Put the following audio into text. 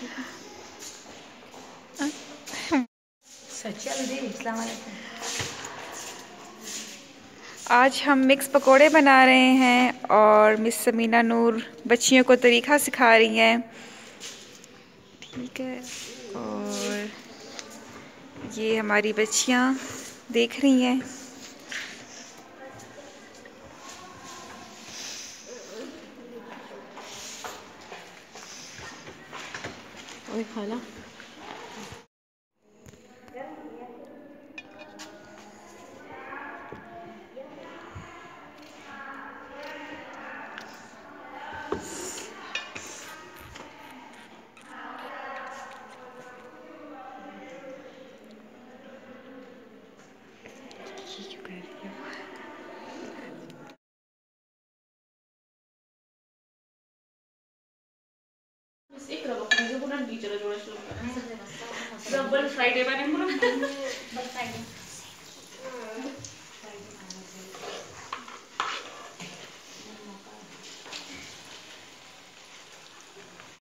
आज हम मिक्स पकोड़े बना रहे हैं और मिस समीना नूर बच्चियों को तरीका सिखा रही हैं। ठीक है, और ये हमारी बच्चियां देख रही हैं। ओए खाला एक रवा जो पुन्हा टीचर जोड़े डबल फ्राइडे बने पुन्हा